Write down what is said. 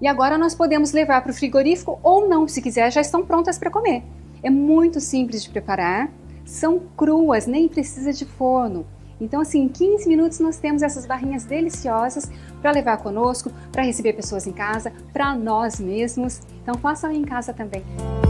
E agora nós podemos levar para o frigorífico ou não, se quiser, já estão prontas para comer. É muito simples de preparar, são cruas, nem precisa de forno. Então assim, em 15 minutos nós temos essas barrinhas deliciosas para levar conosco, para receber pessoas em casa, para nós mesmos. Então façam em casa também.